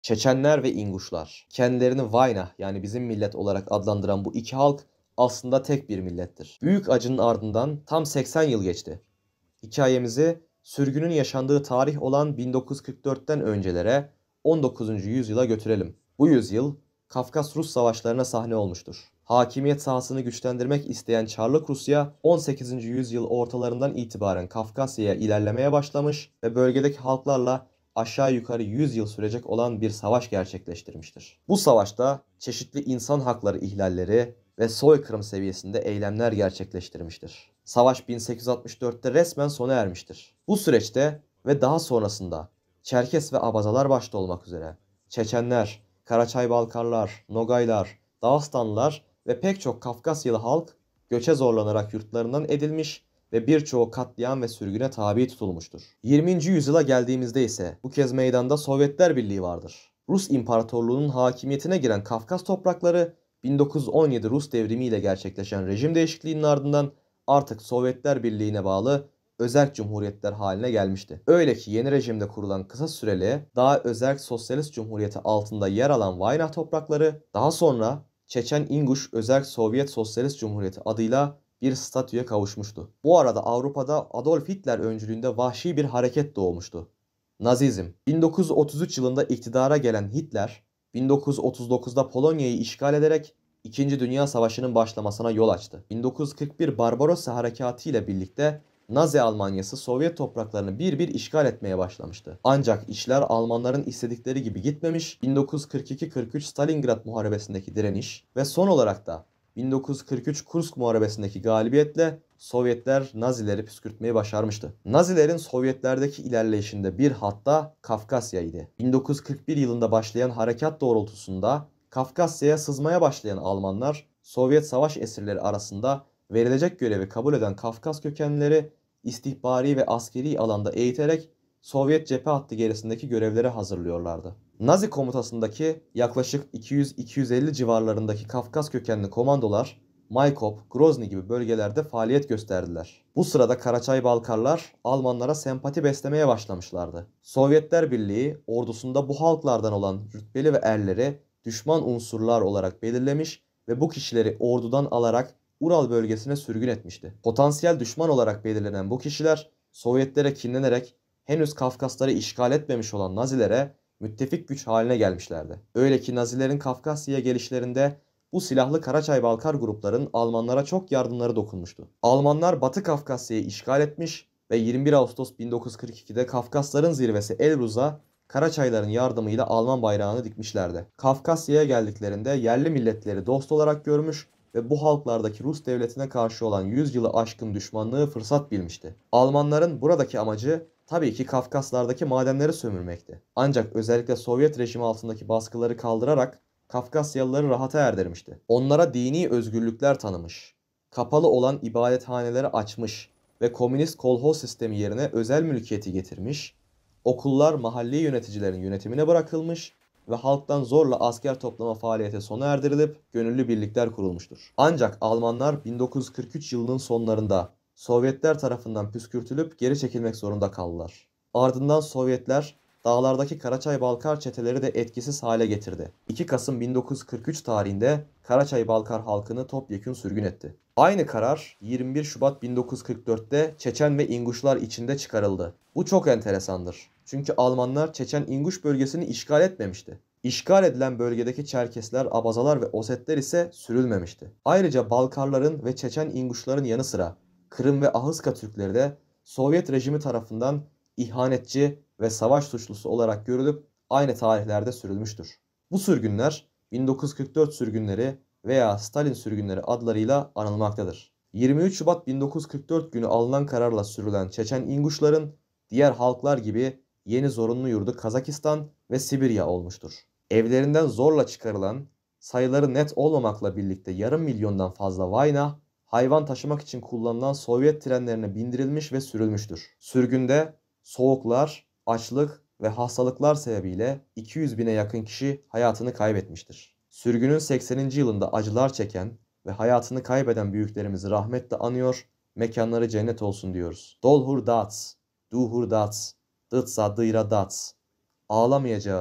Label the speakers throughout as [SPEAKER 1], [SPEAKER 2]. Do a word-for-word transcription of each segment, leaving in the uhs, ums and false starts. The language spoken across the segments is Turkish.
[SPEAKER 1] Çeçenler ve İnguşlar. Kendilerini Vayna yani bizim millet olarak adlandıran bu iki halk aslında tek bir millettir. Büyük acının ardından tam seksen yıl geçti. Hikayemizi sürgünün yaşandığı tarih olan bin dokuz yüz kırk dörtten öncelere on dokuzuncu yüzyıla götürelim. Bu yüzyıl Kafkas-Rus savaşlarına sahne olmuştur. Hakimiyet sahasını güçlendirmek isteyen Çarlık Rusya on sekizinci yüzyıl ortalarından itibaren Kafkasya'ya ilerlemeye başlamış ve bölgedeki halklarla aşağı yukarı yüz yıl sürecek olan bir savaş gerçekleştirmiştir. Bu savaşta çeşitli insan hakları ihlalleri ve soykırım seviyesinde eylemler gerçekleştirmiştir. Savaş bin sekiz yüz altmış dörtte resmen sona ermiştir. Bu süreçte ve daha sonrasında Çerkes ve Abazalar başta olmak üzere Çeçenler, Karaçay-Balkarlar, Nogaylar, Dağıstanlılar ve pek çok Kafkasyalı halk göçe zorlanarak yurtlarından edilmiş ve birçoğu katliam ve sürgüne tabi tutulmuştur. yirminci yüzyıla geldiğimizde ise bu kez meydanda Sovyetler Birliği vardır. Rus İmparatorluğu'nun hakimiyetine giren Kafkas toprakları bin dokuz yüz on yedi Rus devrimi ile gerçekleşen rejim değişikliğinin ardından artık Sovyetler Birliği'ne bağlı özerk cumhuriyetler haline gelmişti. Öyle ki yeni rejimde kurulan kısa süreli daha özerk sosyalist cumhuriyeti altında yer alan Vaynah toprakları daha sonra Çeçen-İnguş Özerk Sovyet Sosyalist Cumhuriyeti adıyla bir statüye kavuşmuştu. Bu arada Avrupa'da Adolf Hitler öncülüğünde vahşi bir hareket doğmuştu. Nazizm. bin dokuz yüz otuz üç yılında iktidara gelen Hitler, bin dokuz yüz otuz dokuzda Polonya'yı işgal ederek İkinci Dünya Savaşı'nın başlamasına yol açtı. bin dokuz yüz kırk bir Barbarossa Harekatı ile birlikte Nazi Almanyası Sovyet topraklarını bir bir işgal etmeye başlamıştı. Ancak işler Almanların istedikleri gibi gitmemiş, bin dokuz yüz kırk iki kırk üç Stalingrad Muharebesi'ndeki direniş ve son olarak da bin dokuz yüz kırk üç Kursk Muharebesi'ndeki galibiyetle Sovyetler Nazileri püskürtmeyi başarmıştı. Nazilerin Sovyetlerdeki ilerleyişinde bir hatta Kafkasya'ydı. bin dokuz yüz kırk bir yılında başlayan harekat doğrultusunda Kafkasya'ya sızmaya başlayan Almanlar, Sovyet savaş esirleri arasında verilecek görevi kabul eden Kafkas kökenlileri istihbari ve askeri alanda eğiterek Sovyet cephe hattı gerisindeki görevlere hazırlıyorlardı. Nazi komutasındaki yaklaşık iki yüz iki yüz elli civarlarındaki Kafkas kökenli komandolar Maykop, Grozny gibi bölgelerde faaliyet gösterdiler. Bu sırada Karaçay-Balkarlar Almanlara sempati beslemeye başlamışlardı. Sovyetler Birliği ordusunda bu halklardan olan rütbeli ve erleri düşman unsurlar olarak belirlemiş ve bu kişileri ordudan alarak Ural bölgesine sürgün etmişti. Potansiyel düşman olarak belirlenen bu kişiler Sovyetlere kinlenerek henüz Kafkasları işgal etmemiş olan Nazilere müttefik güç haline gelmişlerdi. Öyle ki Nazilerin Kafkasya'ya gelişlerinde bu silahlı Karaçay-Balkar grupların Almanlara çok yardımları dokunmuştu. Almanlar Batı Kafkasya'yı işgal etmiş ve yirmi bir Ağustos bin dokuz yüz kırk ikide Kafkasların zirvesi Elbruz'a Karaçayların yardımıyla Alman bayrağını dikmişlerdi. Kafkasya'ya geldiklerinde yerli milletleri dost olarak görmüş ve bu halklardaki Rus devletine karşı olan yüz yılı aşkın düşmanlığı fırsat bilmişti. Almanların buradaki amacı tabii ki Kafkaslardaki madenleri sömürmekti. Ancak özellikle Sovyet rejimi altındaki baskıları kaldırarak Kafkasyalıları rahata erdirmişti. Onlara dini özgürlükler tanımış, kapalı olan ibadethaneleri açmış ve komünist kolhoz sistemi yerine özel mülkiyeti getirmiş, okullar mahalli yöneticilerin yönetimine bırakılmış ve halktan zorla asker toplama faaliyeti sona erdirilip gönüllü birlikler kurulmuştur. Ancak Almanlar bin dokuz yüz kırk üç yılının sonlarında Sovyetler tarafından püskürtülüp geri çekilmek zorunda kaldılar. Ardından Sovyetler dağlardaki Karaçay-Balkar çeteleri de etkisiz hale getirdi. iki Kasım bin dokuz yüz kırk üç tarihinde Karaçay-Balkar halkını topyekün sürgün etti. Aynı karar yirmi bir Şubat bin dokuz yüz kırk dörtte Çeçen ve İnguşlar içinde çıkarıldı. Bu çok enteresandır. Çünkü Almanlar Çeçen-İnguş bölgesini işgal etmemişti. İşgal edilen bölgedeki Çerkesler, Abazalar ve Osetler ise sürülmemişti. Ayrıca Balkarların ve Çeçen-İnguşların yanı sıra Kırım ve Ahıska Türkleri de Sovyet rejimi tarafından ihanetçi ve savaş suçlusu olarak görülüp aynı tarihlerde sürülmüştür. Bu sürgünler bin dokuz yüz kırk dört sürgünleri veya Stalin sürgünleri adlarıyla anılmaktadır. yirmi üç Şubat bin dokuz yüz kırk dört günü alınan kararla sürülen Çeçen-İnguşların diğer halklar gibi yeni zorunlu yurdu Kazakistan ve Sibirya olmuştur. Evlerinden zorla çıkarılan, sayıları net olmamakla birlikte yarım milyondan fazla Vayna, hayvan taşımak için kullanılan Sovyet trenlerine bindirilmiş ve sürülmüştür. Sürgünde soğuklar, açlık ve hastalıklar sebebiyle iki yüz bine yakın kişi hayatını kaybetmiştir. Sürgünün sekseninci yılında acılar çeken ve hayatını kaybeden büyüklerimizi rahmetle anıyor, mekanları cennet olsun diyoruz. Dolhur dats, duhur dats, dıtsa dıyra dats. Ağlamayacağız,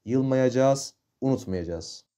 [SPEAKER 1] Yılmayacağız, unutmayacağız.